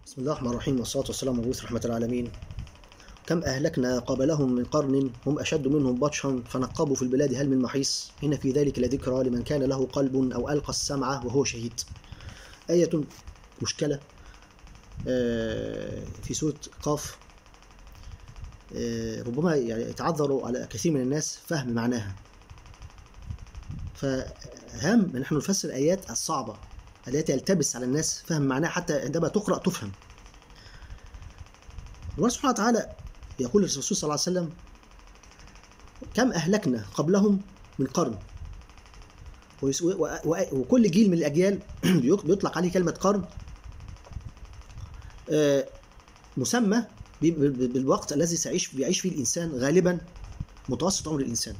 بسم الله الرحمن الرحيم، والصلاة والسلام على مبعوث رحمة العالمين. كم أهلكنا قبلهم من قرن هم أشد منهم بطشا فنقبوا في البلاد هل من محيص. إن في ذلك لذكرى لمن كان له قلب أو ألقى السمع وهو شهيد. آية مشكلة في سورة قاف، ربما يعني يتعذر على كثير من الناس فهم معناها، فهم أن نحن نفسر الآيات الصعبة التي يلتبس على الناس فهم معناها حتى عندما تقرأ تفهم. الله سبحانه وتعالى يقول للرسول صلى الله عليه وسلم: كم أهلكنا قبلهم من قرن. وكل جيل من الأجيال بيطلق عليه كلمة قرن، مسمى بالوقت الذي بيعيش فيه الإنسان، غالبا متوسط عمر الإنسان.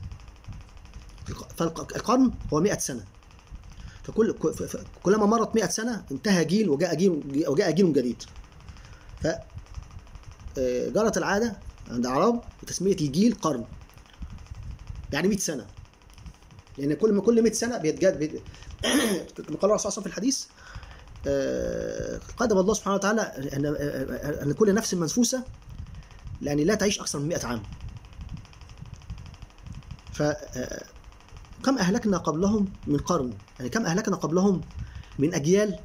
فالقرن هو 100 سنة، فكلما مرت 100 سنة انتهى جيل وجاء جيل جديد. فجرت العادة عند العرب بتسمية الجيل قرن، يعني 100 سنة، لأن كل 100 سنة بيتجدد. كما قال الرسول صلى الله عليه وسلم في الحديث: قدم الله سبحانه وتعالى أن كل نفس منفوسة لأن لا تعيش أكثر من 100 عام. فكم أهلكنا قبلهم من قرن، يعني كم أهلكنا قبلهم من أجيال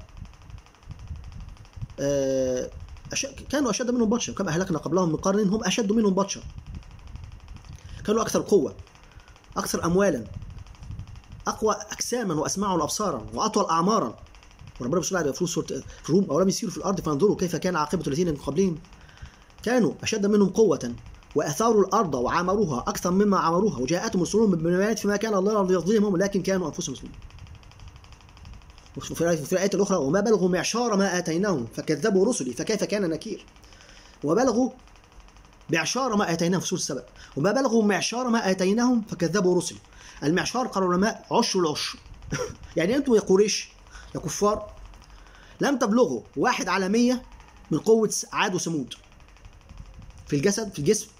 كانوا أشد منهم بطشا. كم أهلكنا قبلهم من قرن هم أشد منهم بطشا، كانوا أكثر قوة، أكثر أموالا، أقوى أجساما وأسماعا وأبصارا وأطول أعمارا. وربنا بيقول على في سورة الروم: أولم يسيروا في الأرض فينظروا كيف كان عاقبة الذين من قبلهم كانوا أشد منهم قوة وأثاروا الأرض وعمروها أكثر مما عمروها وجاءتهم رسلهم بالبينات فما كان الله ليظلمهم ولكن كانوا أنفسهم يظلمون. في الآية الأخرى: وما بلغوا معشار ما آتيناهم فكذبوا رسلي فكيف كان نكير. وبلغوا معشار ما آتيناهم في سورة السبأ: وما بلغوا معشار ما آتيناهم فكذبوا رسلي. المعشار قال العلماء عشر العشر. يعني أنتم يا قريش يا كفار لم تبلغوا 1/100 من قوة عاد وثمود في الجسد، في الجسم،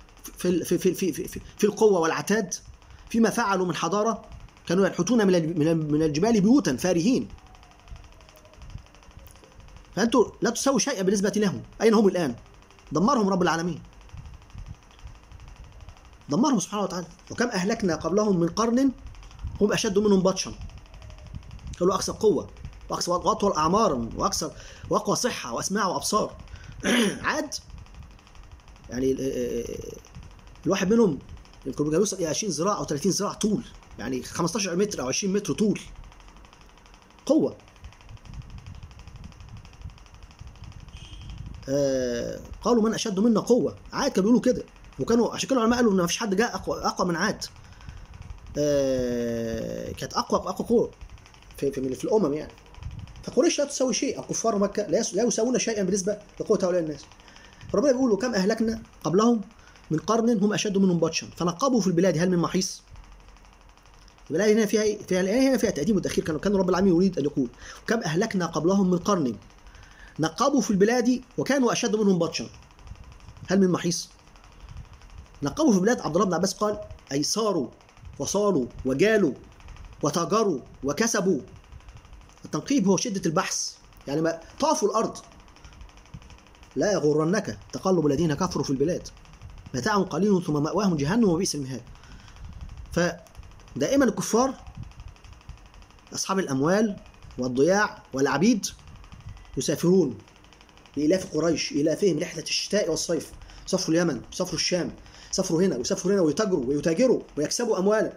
في القوة والعتاد، فيما فعلوا من حضارة. كانوا ينحتون من الجبال بيوتا فارهين، فأنتم لا تسووا شيئا بالنسبة لهم. أين هم الآن؟ دمرهم رب العالمين، دمرهم سبحانه وتعالى. وكم أهلكنا قبلهم من قرن هم أشد منهم بطشا، كانوا أكثر قوة وأطول أعمارا وأقوى صحة وأسماع وأبصار. عاد يعني الواحد منهم يمكن يوصل إلى 20 ذراع أو 30 ذراع طول، يعني 15 متر أو 20 متر طول، قوة. قالوا من أشد منا قوة. عاد كانوا بيقولوا كده، وكانوا عشان كده العلماء قالوا إن ما فيش حد جاء أقوى من عاد. كانت أقوى قوة في الأمم يعني. فقريش لا تسوي شيء، الكفار مكة لا يسوون شيئا بالنسبة لقوة هؤلاء الناس. ربنا بيقول: كم أهلكنا قبلهم من قرن هم أشد منهم بطشا فنقبوا في البلاد هل من محيص. الآية هنا فيها تقديم وتأخير. كان رب العالمين يريد أن يقول: كم أهلكنا قبلهم من قرن نقبوا في البلاد وكانوا أشد منهم بطشا هل من محيص. نقبوا في البلاد، عبد الله بن عباس قال: أي صاروا وصالوا وجالوا وتاجروا وكسبوا. التنقيب هو شدة البحث، يعني ما طافوا الأرض. لا يغرنك تقلب الذين كفروا في البلاد متاع قليل ثم مأواهم جهنم وبئس المهاد. فدائما الكفار أصحاب الأموال والضياع والعبيد يسافرون لإلاف قريش، إلافهم رحلة الشتاء والصيف. سافروا اليمن، سافروا الشام، سافروا هنا وسافروا هنا ويتاجروا ويكسبوا أموالا.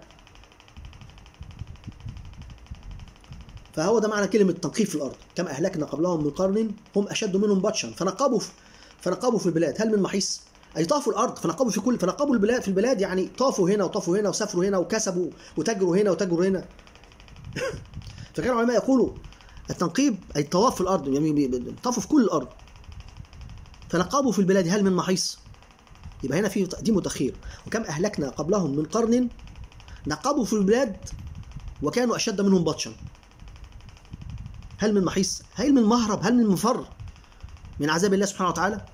فهو ده معنى كلمة تنقيب في الأرض. كم أهلكنا قبلهم من قرن هم أشد منهم بطشا فنقبوا في البلاد هل من محيص. أي طافوا الأرض، فنقبوا البلاد في البلاد، يعني طافوا هنا وطافوا هنا وسافروا هنا وكسبوا وتاجروا هنا وتاجروا هنا. فكان العلماء يقولوا التنقيب أي الطواف في الأرض، يعني طافوا في كل الأرض. فنقبوا في البلاد هل من محيص، يبقى هنا في تقديم وتأخير. وكم أهلكنا قبلهم من قرن نقبوا في البلاد وكانوا أشد منهم بطشا هل من محيص. هل من مهرب، هل من مفر من عذاب الله سبحانه وتعالى؟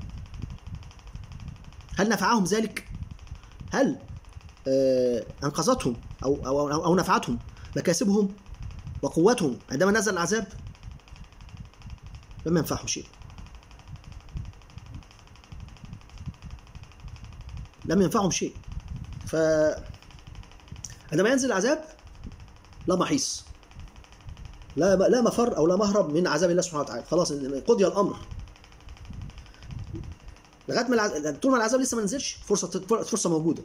هل نفعهم ذلك؟ هل أنقذتهم أو نفعتهم مكاسبهم وقوتهم عندما نزل العذاب؟ لم ينفعهم شيء. لم ينفعهم شيء. ف عندما ينزل العذاب لا محيص، لا مفر او لا مهرب من عذاب الله سبحانه وتعالى. خلاص قضي الامر. لغايه ما طول ما العذاب لسه ما نزلش فرصه موجوده.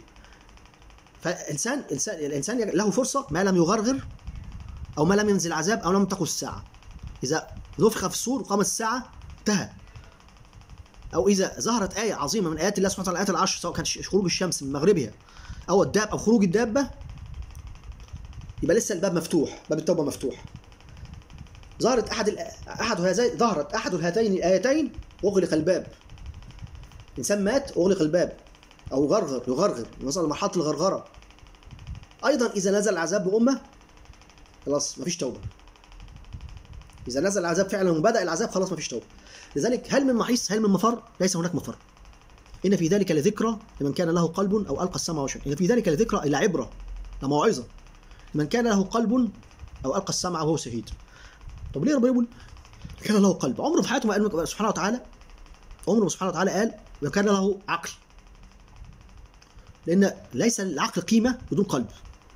الانسان له فرصه ما لم يغرغر او ما لم ينزل العذاب او لم تقل الساعه. اذا نفخ في الصور وقامت الساعه انتهى. او اذا ظهرت ايه عظيمه من ايات الله سبحانه وتعالى، الايات العشر، سواء كانت خروج الشمس من مغربها او الداب او خروج الدابه، يبقى لسه الباب مفتوح، باب التوبه مفتوح. ظهرت احد هاتين الايتين اغلق الباب. انسان مات اغلق الباب او يغرغر وصل لمرحله الغرغره. ايضا اذا نزل العذاب بامه خلاص مفيش توبه. اذا نزل العذاب فعلا وبدا العذاب خلاص مفيش توبه. لذلك هل من محيص هل من مفر؟ ليس هناك مفر. ان في ذلك لذكرى لمن كان له قلب او القى السمع وشهد. ان في ذلك لذكرى الى عبره، لموعظه لمن كان له قلب او القى السمع وهو شهيد. طب ليه ربنا يقول كان له قلب؟ عمره في حياته ما قال سبحانه وتعالى، عمره سبحانه وتعالى قال وكان له عقل. لان ليس العقل قيمه بدون قلب.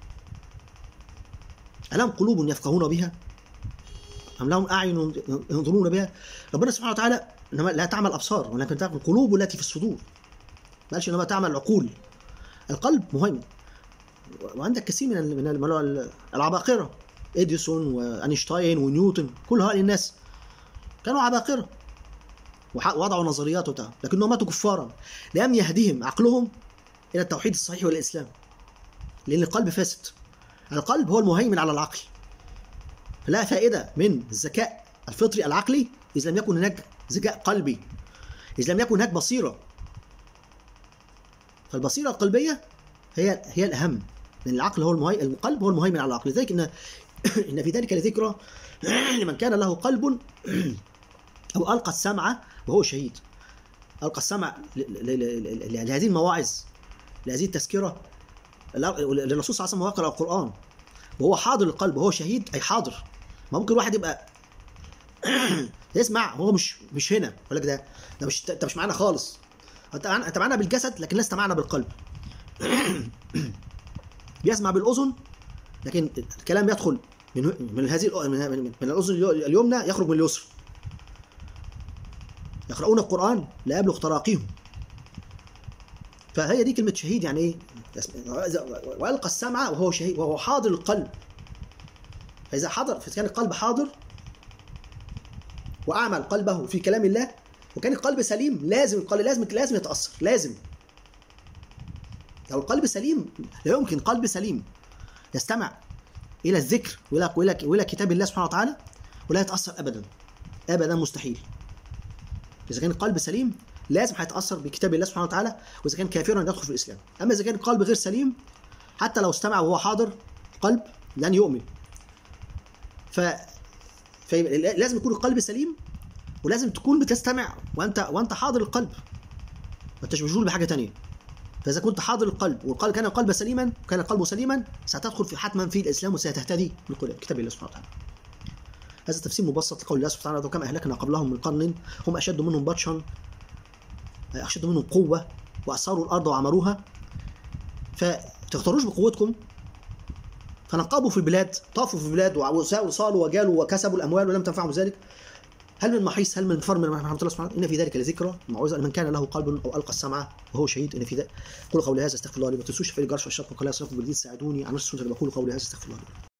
ألهم قلوب يفقهون بها؟ أم لهم أعين ينظرون بها؟ ربنا سبحانه وتعالى إنما لا تعمل أبصار ولكن تعمل القلوب التي في الصدور. ما قالش إنما تعمل العقول. القلب مهم. وعندك كثير من العباقرة، إديسون وأينشتاين ونيوتن، كل هؤلاء الناس كانوا عباقرة ووضعوا نظريات وبتاع، لكنهم ماتوا كفارا. لم يهدهم عقلهم إلى التوحيد الصحيح والإسلام، لأن القلب فاسد. القلب هو المهيمن على العقل. لا فائدة من الذكاء الفطري العقلي إذا لم يكن هناك ذكاء قلبي، إذا لم يكن هناك بصيرة. فالبصيرة القلبية هي الأهم، لأن العقل هو القلب هو المهيمن على العقل. لذلك إن في ذلك لذكرى لمن كان له قلب أو ألقى السمع وهو شهيد. ألقى السمع لهذه المواعظ، لهذه التذكرة. الرسول صلى الله عليه وسلم يقرأ القرآن وهو حاضر القلب وهو شهيد، أي حاضر. ما ممكن واحد يبقى يسمع هو مش هنا، يقول لك ده انت مش معانا خالص. انت معانا بالجسد لكن لست معنا بالقلب. بيسمع بالأذن لكن الكلام يدخل من هذه من الأذن اليمنى يخرج من اليسرى. يقرؤون القرآن لا يبلغ تراقيهم. فهي دي كلمة شهيد. يعني ايه؟ وألقى السمع وهو شهيد وهو حاضر القلب. فإذا حضر، فكان القلب حاضر وأعمل قلبه في كلام الله وكان القلب سليم، لازم يتأثر. لازم لو القلب سليم، لا يمكن قلب سليم يستمع إلى الذكر وإلى كتاب الله سبحانه وتعالى ولا يتأثر أبدا. أبدا مستحيل. إذا كان القلب سليم لازم هيتأثر بكتاب الله سبحانه وتعالى، وإذا كان كافرا يدخل في الإسلام. أما إذا كان القلب غير سليم حتى لو استمع وهو حاضر قلب لن يؤمن. فلازم يكون القلب سليم، ولازم تكون بتستمع وأنت حاضر القلب، ما انتش مشغول بحاجة تانية. فإذا كنت حاضر القلب والقلب كان القلب سليما ستدخل في حتما في الإسلام وستهتدي بكتاب الله سبحانه وتعالى. هذا تفسير مبسط لقول الله سبحانه وتعالى: وكم أهلكنا قبلهم من قرن هم أشد منهم بطشا، أشد منهم قوة وأثاروا الأرض وعمروها. فتختاروش بقوتكم، فنقبوا في البلاد، طافوا في البلاد وصالوا وجالوا وكسبوا الأموال ولم تنفعهم ذلك. هل من محيص؟ هل من فر من رحمة الله سبحانه؟ إن في ذلك لذكرى موعظة لمن كان له قلب أو ألقى السمع وهو شهيد. إن في ذلك. قولوا قولي هذا استغفر الله لي، ما تنسوش تفعيل الجرس والاشتراك والقناة. الجديد ساعدوني على نفس السنة اللي بقول قولي هذا استغفر الله لي.